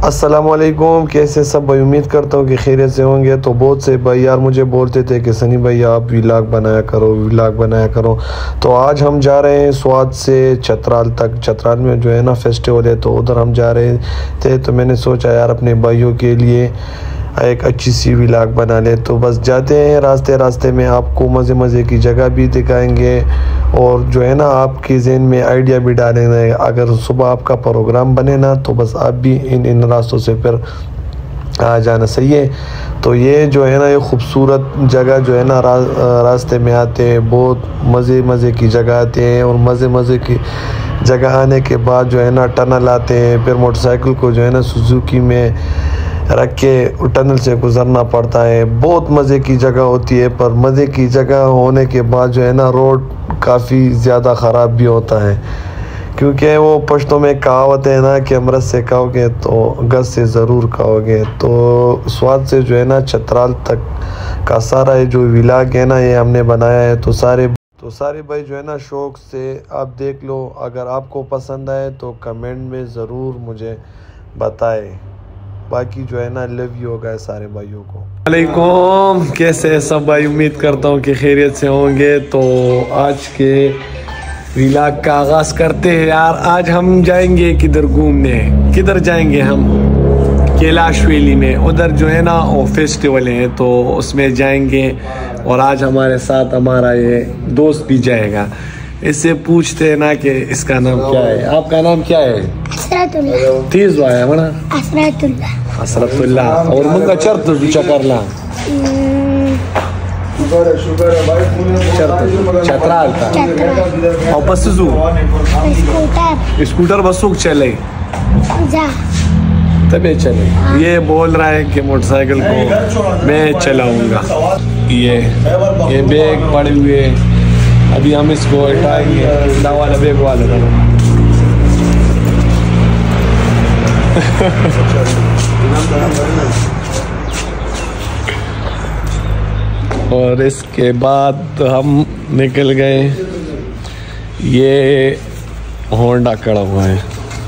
अस्सलामुअलैकुम, कैसे सब भाई। उम्मीद करता हूँ कि खैरियत से होंगे। तो बहुत से भाई यार मुझे बोलते थे कि सनी भाई आप व्लॉग बनाया करो, व्लॉग बनाया करो। तो आज हम जा रहे हैं स्वाद से चतराल तक। चतराल में जो है ना फेस्टिवल है, तो उधर हम जा रहे थे। तो मैंने सोचा यार अपने भाइयों के लिए एक अच्छी सी व्लॉग बना ले। तो बस जाते हैं, रास्ते रास्ते में आपको मज़े मज़े की जगह भी दिखाएंगे और जो है ना आपके ज़हन में आइडिया भी डालेंगे। अगर सुबह आपका प्रोग्राम बने ना तो बस आप भी इन रास्तों से फिर आ जाना, सही है। तो ये जो है ना ये खूबसूरत जगह जो है ना रास्ते में आते हैं, बहुत मज़े की जगह आते हैं। और मज़े की जगह आने के बाद जो है ना टनल आते हैं। फिर मोटरसाइकिल को जो है ना सुजुकी में रख के टनल से गुज़रना पड़ता है। बहुत मज़े की जगह होती है, पर मज़े की जगह होने के बाद जो है ना रोड काफ़ी ज़्यादा ख़राब भी होता है, क्योंकि वो पश्तों में कहावत है ना कि अमृत से खाओगे तो गस से ज़रूर खाओगे। तो स्वाद से जो है ना चतराल तक का सारा जो व्लॉग है ना ये हमने बनाया है। तो सारे भाई जो है ना शौक़ से आप देख लो। अगर आपको पसंद आए तो कमेंट में ज़रूर मुझे बताएं। बाकी जो है ना लव यू होगा सारे भाइयों को। वालेकुम, कैसे है सब भाई। उम्मीद करता हूँ कि खैरियत से होंगे। तो आज के व्लॉग का आगाज़ करते हैं यार। आज हम जाएंगे किधर घूमने, किधर जाएंगे हम कैलाश वैली में। उधर जो है ना वो फेस्टिवल है तो उसमें जाएंगे। और आज हमारे साथ हमारा ये दोस्त भी जाएगा। इससे पूछते हैं ना कि इसका नाम क्या है। आपका नाम क्या है? तीज वाया मना असरतुल्ला। और मुंगा चर्त चकरला चतराल का और बस स्कूटर बसुक चले तबे चले। ये बोल रहा है कि मोटरसाइकिल को मैं चलाऊंगा। ये बैग पड़े हुए, अभी हम इसको हटाएंगे। वाला बैग वाला और इसके बाद हम निकल गए। ये होंडा खड़ा हुआ है।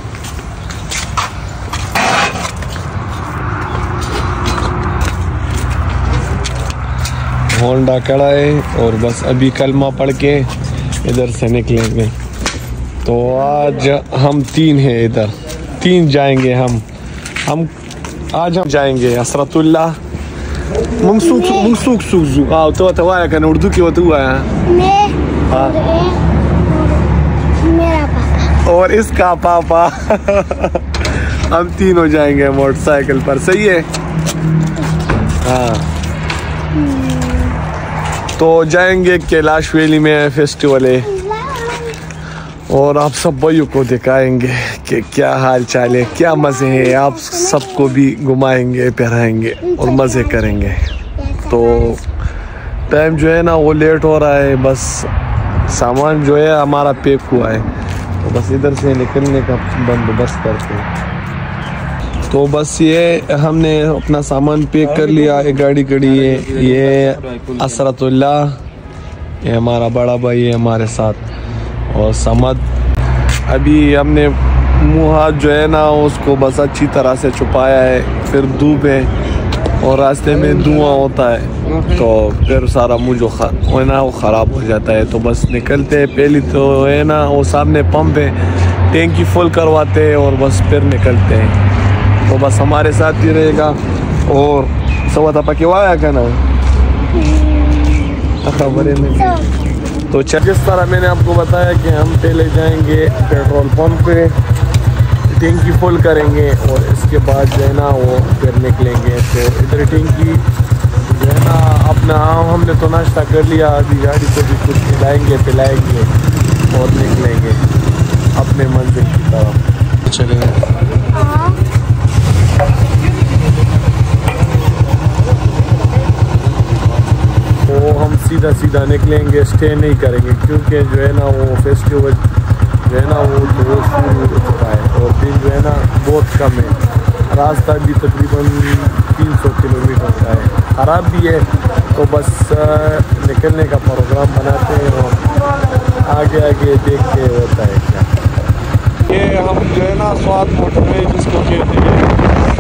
होंडा खड़ा है और बस अभी कलमा पढ़ के इधर से निकलेंगे। तो आज हम 3 हैं, इधर 3 जाएंगे हम आज हम जाएंगे असरतुल्ला मुंगसूक सूजू। तो तवाया का उर्दू की होता हुआ है मेरा पापा और इसका पापा। हम 3 हो जाएंगे मोटरसाइकिल पर, सही है। हाँ, तो जाएंगे कैलाश वैली में फेस्टिवल है और आप सब भाइयों को दिखाएंगे कि क्या हाल चाल है, क्या मज़े हैं। आप सबको भी घुमाएंगे, फिराएंगे और मज़े करेंगे। तो टाइम जो है ना वो लेट हो रहा है, बस सामान जो है हमारा पैक हुआ है। तो बस इधर से निकलने का बंदोबस्त करते हैं। तो बस ये हमने अपना सामान पैक कर लिया। एक गाड़ी खड़ी है, ये असरतुल्ला, ये हमारा बड़ा भाई है हमारे साथ। और समद अभी हमने मुँह हाथ जो है ना उसको बस अच्छी तरह से छुपाया है। फिर धूप है और रास्ते में धुआं होता है तो फिर सारा मुँह जो है ना वो ख़राब हो जाता है। तो बस निकलते हैं। पहले तो है ना वो सामने पंप है, टैंकी फुल करवाते हैं और बस फिर निकलते हैं। तो बस हमारे साथ ही रहेगा। और सवा पके वाया का ना खबर नहीं। तो जिस तरह मैंने आपको बताया कि हम पहले जाएंगे पेट्रोल पंप पे, टैंकी फुल करेंगे और इसके बाद जो है ना वो फिर निकलेंगे। तो इधर टैंकी जो है ना अपना हमने तो नाश्ता कर लिया। अभी गाड़ी को भी कुछ खिलाएंगे पिलाएंगे और निकलेंगे अपने मंजिल की तरफ। चलेंगे तो हम सीधा निकलेंगे, स्टे नहीं करेंगे, क्योंकि जो है ना वो फेस्टिवल जो है ना वो शुरू हो चुका है और दिन जो है ना बहुत कम है। रास्ता भी तकरीबन 300 किलोमीटर का है, ख़राब भी है। तो बस निकलने का प्रोग्राम बनाते हैं और आगे देखते होता है क्या। ये हम जो है ना स्वाद मोटरवे जिसको कहते हैं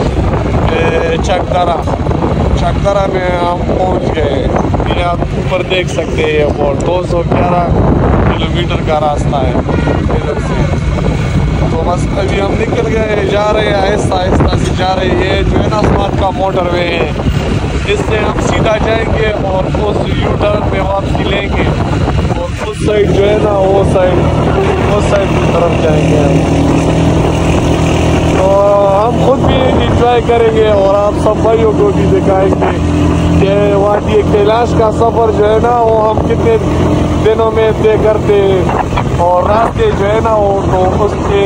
चकदरा में हम पहुंच गए। ये आप ऊपर देख सकते हैं, ये बोर्ड 211 किलोमीटर का रास्ता है इधर से। तो बस अभी हम निकल गए, जा रहे हैं आहिस्ता से जा रहे हैं। ये जो है ना स्मार्ट का मोटरवे है, इससे हम सीधा जाएंगे और उस यू टर्न में वापसी लेंगे और उस साइड जो है ना उस साइड की तरफ जाएंगे हम। तो हम खुद भी इंजॉय करेंगे और आप सब भाइयों को भी दिखाएंगे कि वादी कैलाश का सफ़र जो है ना वो हम कितने दिनों में तय करते हैं और रास्ते जो है ना वो तो उसके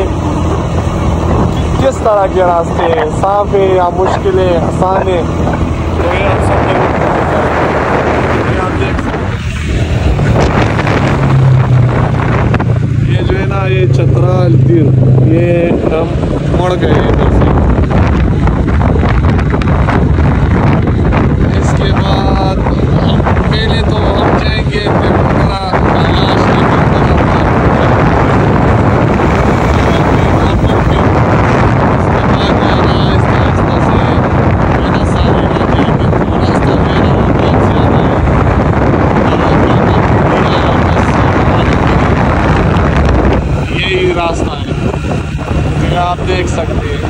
किस तरह के रास्ते हैं, साफ है या मुश्किल है, आसान है, तो ये हम सब देख सकते हैं। ये जो है ना ये चतराल तीर, ये हम मुड़ गए इधर से। इसके बाद पहले तो हम जाएंगे रास्ता है, आप देख सकते हैं।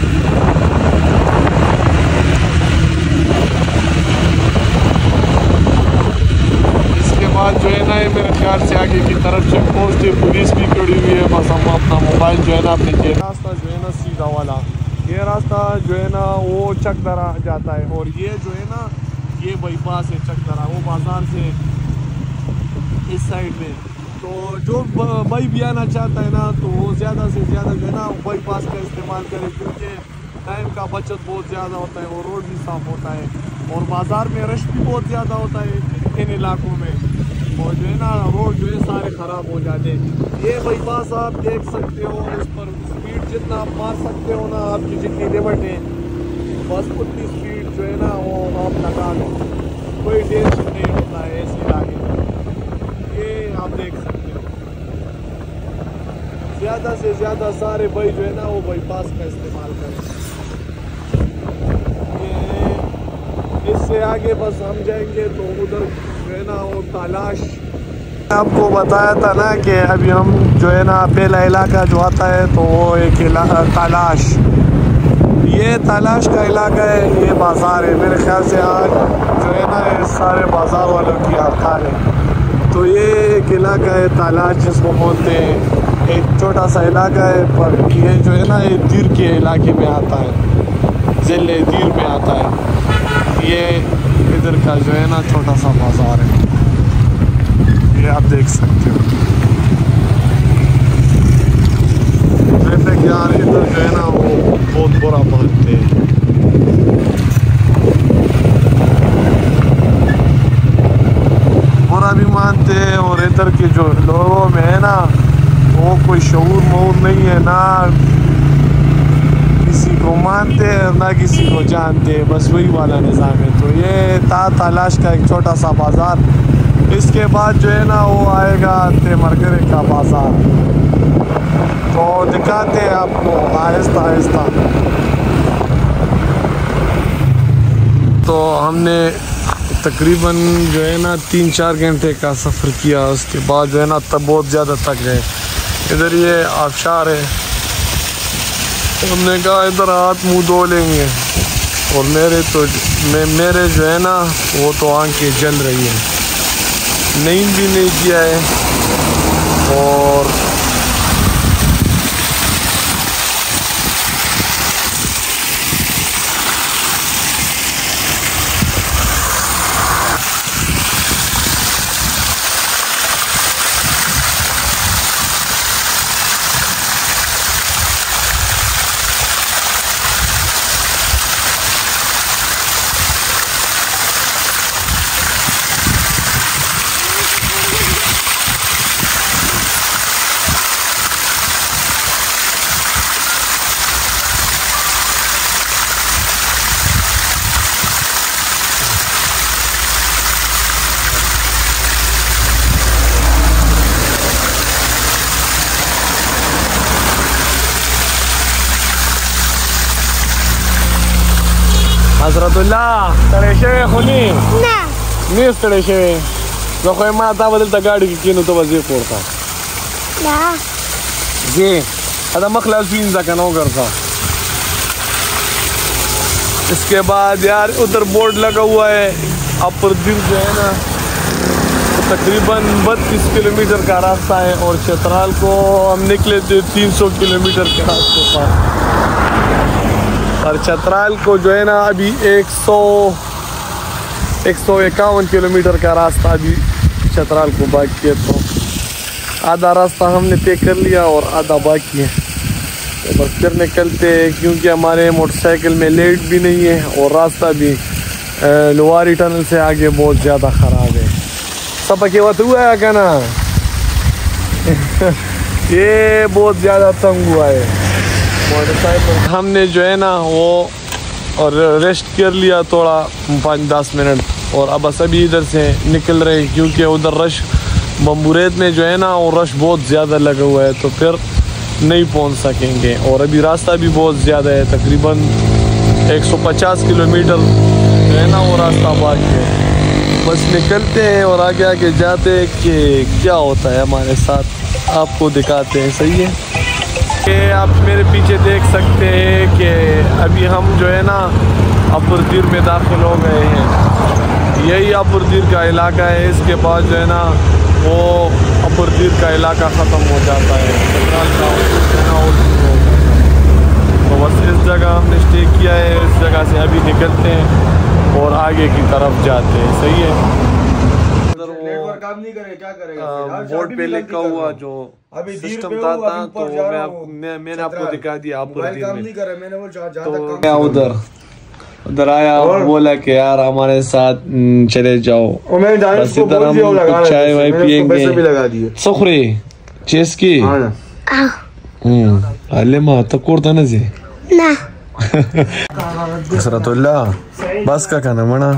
इसके बाद जो है ना ये मेरे ख्याल से आगे की तरफ चेक पोस्ट है, पुलिस भी खड़ी हुई है। बस हम अपना मोबाइल जो है ना अपने जेब, रास्ता जो है ना सीधा वाला, ये रास्ता जो है ना वो चकदरा जाता है और ये जो है ना ये बाईपास है चकदरा, वो बाजार से इस साइड में। तो जो भाई भी आना चाहता है ना तो वो ज़्यादा से ज़्यादा जो है ना बाईपास का इस्तेमाल करे, क्योंकि टाइम का बचत बहुत ज़्यादा होता है और रोड भी साफ़ होता है और बाज़ार में रश भी बहुत ज़्यादा होता है इन इलाकों में, और जो है ना रोड जो है सारे ख़राब हो जाते हैं। ये बाईपास आप देख सकते हो, इस पर स्पीड जितना आप मार सकते हो ना, आपकी जितनी लिमिट है बस उतनी स्पीड जो है ना वो आप लगा लो, कोई टेंशन नहीं होता है ऐसे इलाके में। ये आप देख सकते हो, ज़्यादा से ज़्यादा सारे भाई जो है ना वो बाईपास का इस्तेमाल करें। ये इससे आगे बस हम जाएंगे तो उधर जो है ना वो तालाश, आपको बताया था ना कि अभी हम जो है ना पहला इलाका जो आता है तो वो एक तालाश, ये तालाश का इलाका है, ये बाज़ार है। मेरे ख्याल से आज जो है ना ये सारे बाज़ार वालों की आखान है। तो ये एक इलाका है तालाश जिसको बोलते हैं, एक छोटा सा इलाका है, पर ये जो है ना ये दीर के इलाके में आता है, ज़िले दीर में आता है। ये इधर का जो है ना छोटा सा बाज़ार है, ये आप देख सकते हो। ट्रैफिक यार इधर जो है ना वो बहुत बुरा मानते हैं। बुरा भी मानते हैं और इधर के जो लोगों में है ना वो कोई शऊर मऊर नहीं है, ना किसी को मानते हैं ना किसी को जानते हैं, बस वही वाला निज़ाम है। तो ये तालाश का एक छोटा सा बाज़ार, इसके बाद जो है ना वो आएगा तेमरगरे का बाज़ार। तो दिखाते हैं आपको आहिस्ता आहिस्ता। तो हमने तकरीबन जो है ना 3-4 घंटे का सफ़र किया, उसके बाद जो है ना तब बहुत ज़्यादा थक गए। इधर ये आबशार है, हमने कहा इधर हाथ मुंह धो लेंगे, और मेरे जो है ना वो तो आंखें जल रही हैं, नींद भी नहीं किया है। और हजरतुल्ला ستړی شوی خو نه نه ستړی شوی زه خو ما تا به دلته ګاډي کې کېنو ته به ځې کور ته نه ځې دا مخ لاس وینځه که نه وګرځه इसके बाद यार उधर बोर्ड लगा हुआ है अपर्दीप जो है ना तकरीबन 32 किलोमीटर का रास्ता है और चतराल को हम निकले थे 300 किलोमीटर के रास्ते पर और चतराल को जो है ना अभी 151 किलोमीटर का रास्ता अभी चतराल को बाकी है। तो आधा रास्ता हमने तय कर लिया और आधा बाकी है तो बस फिर निकलते हैं क्योंकि हमारे मोटरसाइकिल में लाइट भी नहीं है और रास्ता भी लोहारी टनल से आगे बहुत ज़्यादा ख़राब है। सब के वक्त हुआ है क्या ना ये बहुत ज़्यादा तंग हुआ है मोटरसाइकिल। हमने जो है ना वो और रेस्ट कर लिया थोड़ा 5-10 मिनट और अब बस अभी इधर से निकल रहे हैं क्योंकि उधर रश बम्बुरेत में जो है ना वो रश बहुत ज़्यादा लगा हुआ है तो फिर नहीं पहुंच सकेंगे और अभी रास्ता भी बहुत ज़्यादा है तकरीबन 150 किलोमीटर जो है ना वो रास्ता बाकी है। बस निकलते हैं और आगे आगे जाते हैं कि क्या होता है हमारे साथ आपको दिखाते हैं। सही है कि आप मेरे पीछे देख सकते हैं कि अभी हम जो है ना अपुरदीर में दाखिल हो गए हैं। यही अपुरदीर का इलाका है इसके बाद जो है ना वो अपुरदीर का इलाका ख़त्म हो जाता है तो बस इस जगह हमने स्टे किया है। इस जगह से अभी निकलते हैं और आगे की तरफ जाते हैं। सही है नेटवर्क काम नहीं करे क्या करेगा बोर्ड पे लिखा हुआ जो सिस्टम था तो मैंने आपको दिखा दिया अपुरदीर में तो मैं उधर आया बोला कि यार हमारे साथ चले जाओ बस इधर हम चाय वाय पियेंगे सखरे चेस की अल्ले माँ तो कोरता ना जी ना हजरतुल्ला बस का कहना मना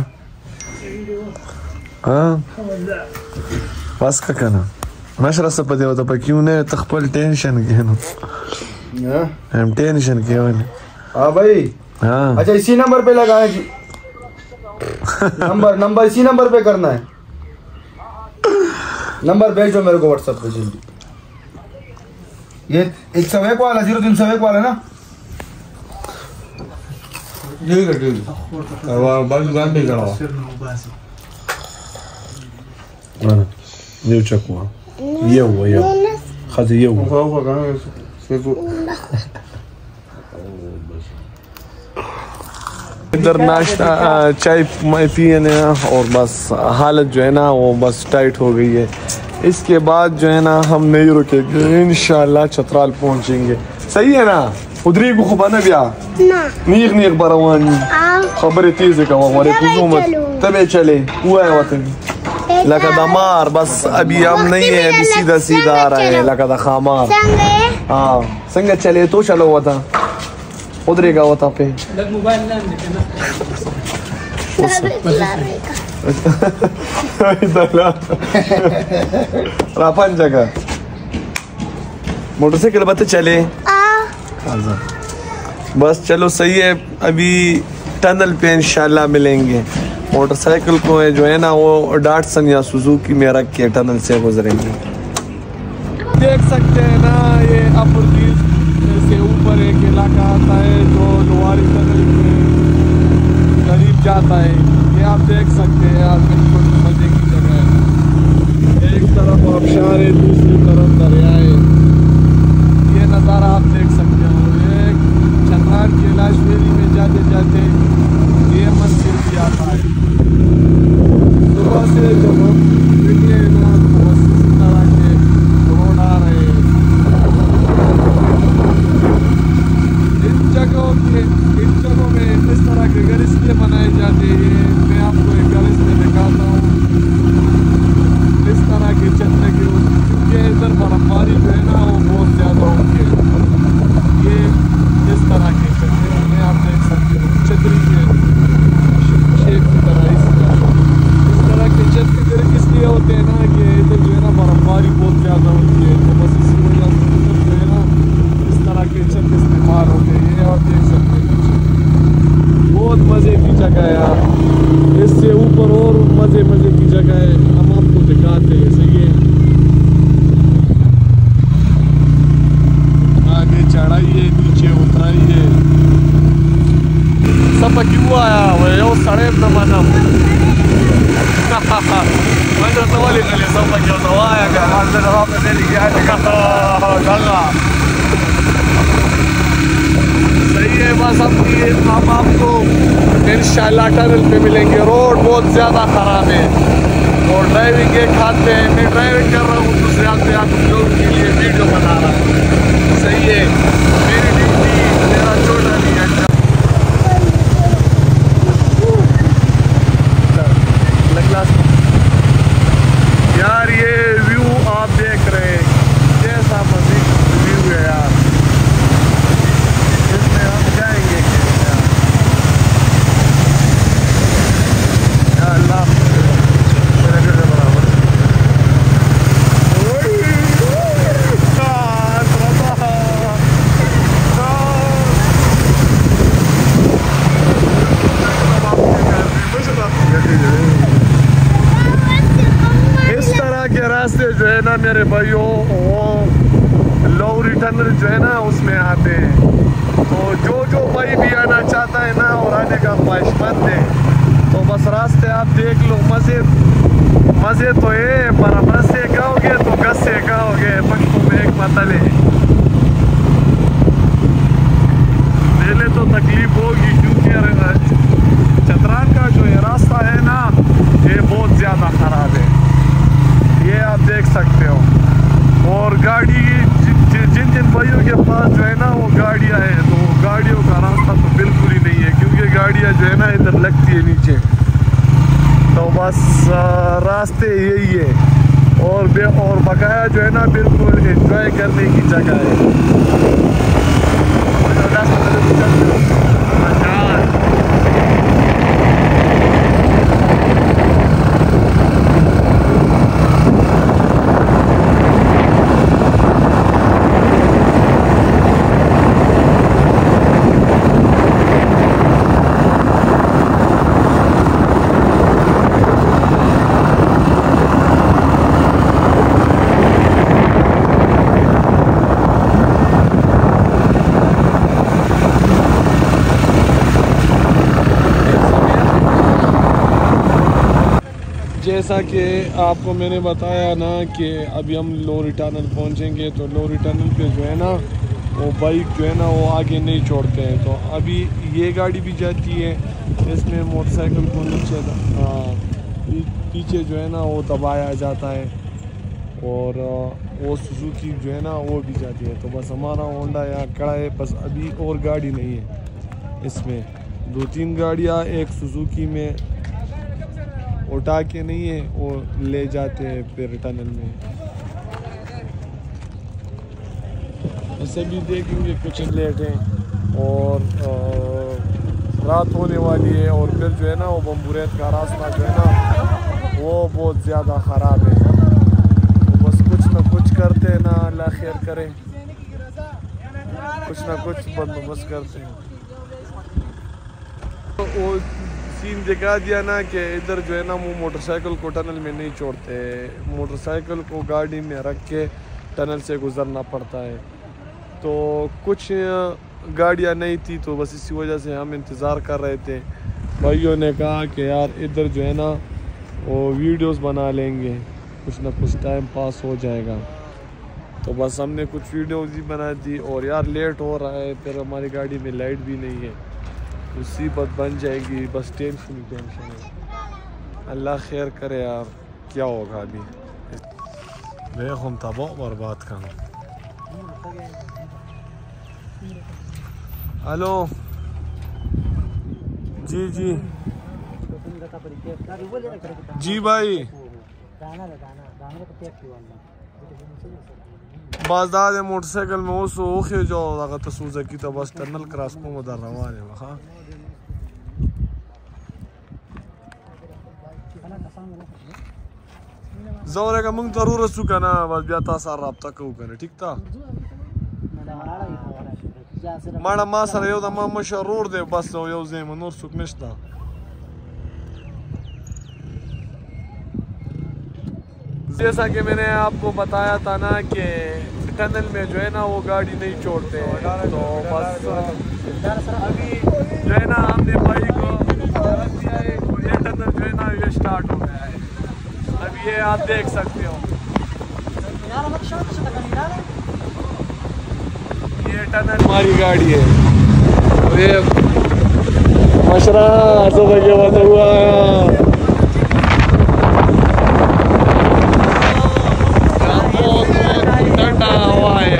हाँ बस का कहना नशरा से पता होता पर क्यों नहीं तख्पल टेंशन के ना हम टेंशन के वाले हाँ भाई हाँ अच्छा इसी नंबर पे लगाए जी नंबर इसी नंबर पे करना है नंबर भेजो मेरे को व्हाट्सएप पे जल्दी। ये 101 वाला 0301 वाला ना ठीक है बस दुकान पे करा ये चकवा ये हुआ ये खाते ये हुआ इधर नाश्ता चाय पिए और बस हालत जो है ना वो बस टाइट हो गई है। इसके बाद जो है ना हम नहीं रुकेंगे इंशाल्लाह चतराल पहुंचेंगे। सही है ना उधरी को खबर ना बिया ना नीक बरवानी खबर तेज का हमारे कुछ तबे चले हुआ है वतन लका दमार बस अभी हम नहीं है अभी सीधा आ रहे हैं लका खामार हाँ संग चले तो चलो वता उधरेगा वता पे राफन जगह मोटरसाइकिल बते चले बस चलो सही है अभी टनल पे इंशाल्लाह मिलेंगे। मोटरसाइकिल को है जो है ना वो डाटसन या सुजुकी में रख के टनल से गुजरेंगे। देख सकते हैं ना ये अपुरदीर से ऊपर एक इलाका आता है जो लोहारी टनल के करीब जाता है। ये आप देख सकते हैं यार बिल्कुल मजे की जगह है। एक तरफ आबशार है दूसरी तरफ दरिया है। ये नज़ारा आप देख सकते हो। ये चतराल की लाशवेरी में जाते जाते ये मंदिर भी आता है। सुबह से जब हम निकले ना बहुत इस तरह के रोड आ रहे हैं। इन जगहों में इस तरह के घर इसलिए बनाए जाते हैं। मैं आपको एक घर इसमें दिखाता हूँ इस तरह के छत लगे क्योंकि इधर बर्फबारी जो है ना वो बहुत ज़्यादा होती है। ये इस तरह के छतरी में आप देख सकते हो छतरी के शेप की तरह इस तरह के छत के घर इसलिए होते हैं ना कि इधर जो है ना बर्फबारी बहुत ज़्यादा होती है तो बस इसी वजह से जो है ना इस तरह के छत इस्तेमाल होते हैं। ये आप देख सकते हैं बहुत मज़े की जगह जगह है यार, इससे ऊपर और मज़े मज़े की जगह है, हम आपको दिखाते हैं। सही है, आगे चढ़ाइए नीचे उतराइए, सब क्यों आया वो सड़े प्रमाण Manda sawali kali sama kyo sawaya ka handa na pa deli kya ka ganga सही है। बस हम आपको इंशाल्लाह टनल पे मिलेंगे। रोड बहुत ज़्यादा ख़राब है और ड्राइविंग के खाते हैं, मैं ड्राइविंग कर रहा हूँ दूसरे आपसे आप लोगों के लिए वीडियो बना रहा हूँ। सही है, मेरी ड्यूटी मेरा छोटा नहीं है। यार ये व्यू आप देख रहे हैं, कैसा मज़े व्यू है यार, इसमें हम जाएंगे यार। या अल्लाह मेरे घर बराबर रास्ते जो है ना मेरे भाइयों, वो लोरी टनल जो है ना उसमें आते हैं। तो जो भाई भी आना चाहता है ना और आने का ख्वाहिशमंद है, तो बस रास्ते आप देख लो। मज़े तो है, पर अब रास्ते गाओगे तो गस्से गाओगे। पक्षों में एक मतल है, पहले तो तकलीफ होगी क्योंकि चतराल का जो ये रास्ता है ना ये बहुत ज़्यादा ख़राब है, ये आप देख सकते हो। और गाड़ी जिन भाइयों के पास जो है ना वो गाड़ियाँ हैं, तो गाड़ियों का रास्ता तो बिल्कुल ही नहीं है क्योंकि गाड़ियाँ जो है ना इधर लगती है नीचे। तो बस रास्ते यही है और बकाया जो है ना बिल्कुल एंजॉय करने की जगह है। जैसा कि आपको मैंने बताया ना कि अभी हम लोरी टनल पहुंचेंगे, तो लोरी टनल पे जो है ना वो बाइक जो है ना वो आगे नहीं छोड़ते हैं। तो अभी ये गाड़ी भी जाती है, इसमें मोटरसाइकिल को नीचे पीछे जो है ना वो दबाया जाता है, और वो सुजुकी जो है ना वो भी जाती है। तो बस हमारा होंडा यहाँ खड़ा है, बस अभी और गाड़ी नहीं है। इसमें 2-3 गाड़ियाँ एक सुजुकी में उठा के नहीं है, वो ले जाते हैं फिर टनल में। ऐसे भी देखेंगे कुछ लेट हैं और रात होने वाली है, और फिर जो है ना वो बम्बुरैत का रास्ता जो है ना वो बहुत ज़्यादा ख़राब है। तो बस कुछ ना कुछ करते हैं ना, अल्लाह खैर करे, कुछ ना कुछ बंदोबस्त करते हैं। तो वो सीन दिखा दिया ना कि इधर जो है ना वो मोटरसाइकिल को टनल में नहीं छोड़ते, मोटरसाइकिल को गाड़ी में रख के टनल से गुज़रना पड़ता है। तो कुछ गाड़ियाँ नहीं थी, तो बस इसी वजह से हम इंतज़ार कर रहे थे। भाइयों ने कहा कि यार इधर जो है ना वो वीडियोस बना लेंगे, कुछ ना कुछ टाइम पास हो जाएगा। तो बस हमने कुछ वीडियोस भी बना दी, और यार लेट हो रहा है, फिर हमारी गाड़ी में लाइट भी नहीं है, मुसीबत बन जाएगी। बस टेंशन ही टेंशन है, अल्लाह खैर करे यार, क्या होगा अभी। देख हम तब बर्बाद कर। हेलो जी जी जी भाई, बाजार मोटरसाइकिल में उस ओखे जो लगा तो सुजुकी तो बस टनल क्रॉस को मदर रवान है वहाँ। जोरे का मुंग जरूर रसू का ना, बस ब्याता सार राब्ता को करे, ठीक था। माड़ा मा सर यो दा मा मशरूर दे बस यो जे मनूर सुक नश्ता। जैसा कि मैंने आपको बताया था ना कि टनल में जो है ना वो गाड़ी नहीं छोड़ते हैं, तो बस अभी जो है ना हमने बाइक को दिया है और ये टनल जो है ना ये स्टार्ट हो गया है। अब ये आप देख सकते हो, ये टनल हमारी गाड़ी है। ये मशरा तो बजे बता हुआ ठंडा हवा है।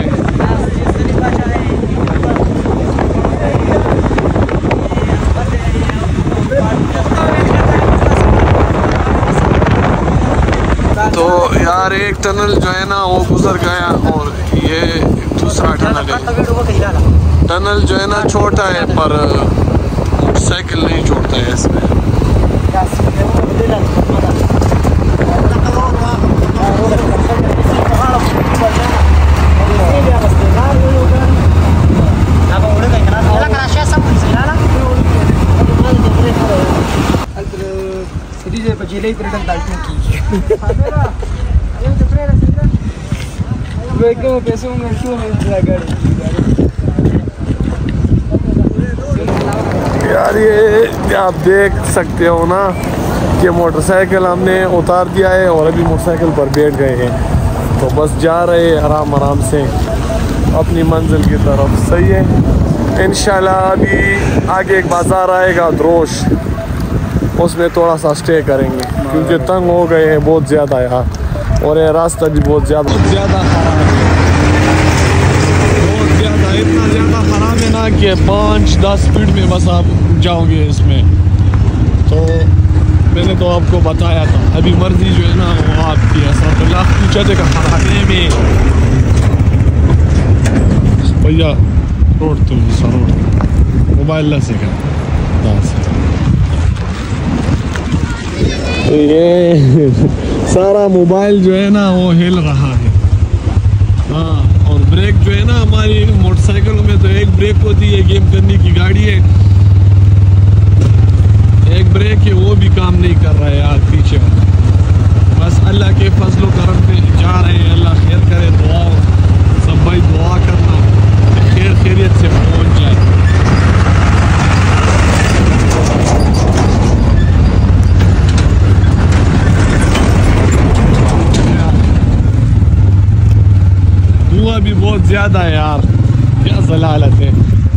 तो यार एक टनल जो है ना वो गुजर गया और ये दूसरा टनल है। टनल जो है ना छोटा है पर मोटरसाइकिल नहीं छोड़ता है इसमें। यार ये आप देख सकते हो ना कि मोटरसाइकिल हमने उतार दिया है और अभी मोटरसाइकिल पर बैठ गए हैं, तो बस जा रहे हैं आराम आराम से अपनी मंजिल की तरफ। सही है, इंशाल्लाह अभी आगे एक बाज़ार आएगा द्रोश, उसमें थोड़ा सा स्टे करेंगे क्योंकि तंग हो गए हैं बहुत ज़्यादा यार, और ये रास्ता भी बहुत ज़्यादा खराब है, बहुत ज़्यादा, इतना ज़्यादा ख़राब है ना कि 5-10 स्पीड में बस आप जाओगे इसमें। तो मैंने तो आपको बताया था, अभी मर्जी जो है ना वो आपकी है। पूछा थे खराबे में भैया रोड तो रोड मोबाइल से क्या ये सारा मोबाइल जो है ना वो हिल रहा है। हाँ, और ब्रेक जो है ना हमारी मोटरसाइकिलों में तो एक ब्रेक होती है, गेम करने की गाड़ी है, एक ब्रेक है वो भी काम नहीं कर रहा है यार पीछे। बस अल्लाह के फजलो करम पे जा रहे हैं, अल्लाह खैर करे। दुआ सब भाई दुआ करना खैर खैरियत से पहुँच जाए। भी बहुत ज़्यादा है यार, क्या ज़लालत है।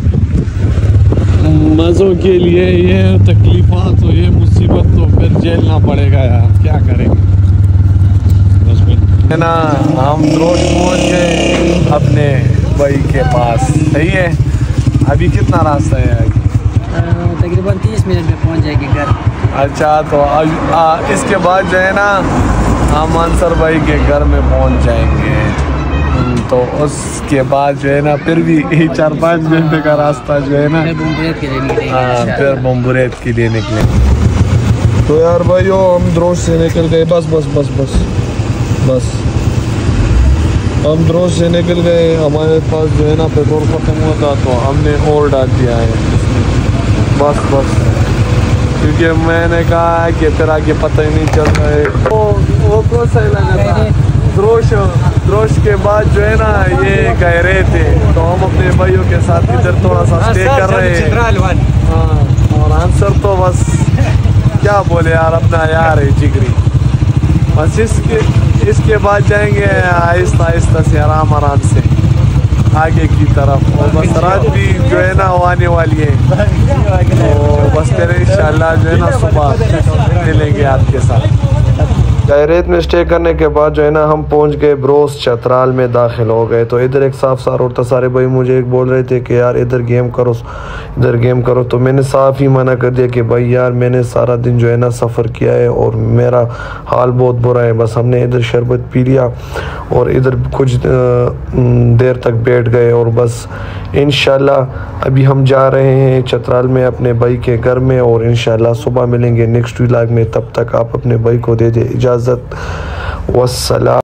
मज़ों के लिए ये तकलीफ़ात तो ये मुसीबत तो फिर झेलना पड़ेगा यार, क्या करेंगे। बस है ना, हम रोज पहुँच गए अपने भाई के पास। सही है, अभी कितना रास्ता है? तकरीबन 30 मिनट में पहुँच जाएगी घर। अच्छा, तो इसके बाद जो है ना हम अंसर भाई के घर में पहुँच जाएंगे, तो उसके बाद जो है ना फिर भी 4-5 घंटे का रास्ता जो है ना फिर बम्बुरेत के लिए निकले। तो यार भाइयों हम द्रोश से निकल गए, बस हम द्रोश से निकल गए। हमारे पास जो है ना पेट्रोल ख़त्म हुआ था तो हमने और डाल दिया है बस क्योंकि मैंने कहा कि फिर आगे पता ही नहीं चल रहा है। वो कौन सा लगा था द्रोश के बाद जो है ना ये गए रहे थे, तो हम अपने भाइयों के साथ इधर थोड़ा सा स्टे कर रहे हैं। हाँ, और आंसर तो बस क्या बोले यार, अपना यार है जिगरी। बस इसके बाद जाएंगे आहिस्ता आहिस्ता से आराम से आगे की तरफ, और बस रात भी जो है ना वो आने वाली है, तो बस फिर इंशाल्लाह जो है ना सुबह मिलेंगे आपके साथ। डायरेट में स्टे करने के बाद जो है ना हम पहुंच गए ब्रोस चतराल में दाखिल हो गए। तो इधर एक साफ रोड था, सारे भाई मुझे एक बोल रहे थे कि यार इधर गेम करो, तो मैंने साफ ही मना कर दिया कि भाई यार मैंने सारा दिन जो है ना सफ़र किया है और मेरा हाल बहुत बुरा है। बस हमने इधर शरबत पी लिया और इधर कुछ देर तक बैठ गए, और बस इंशाल्लाह अभी हम जा रहे हैं चतराल में अपने भाई के घर में, और इंशाल्लाह सुबह मिलेंगे नेक्स्ट व्लॉग में। तब तक आप अपने भाई को दे दे इजाज़त। वस्सलाम।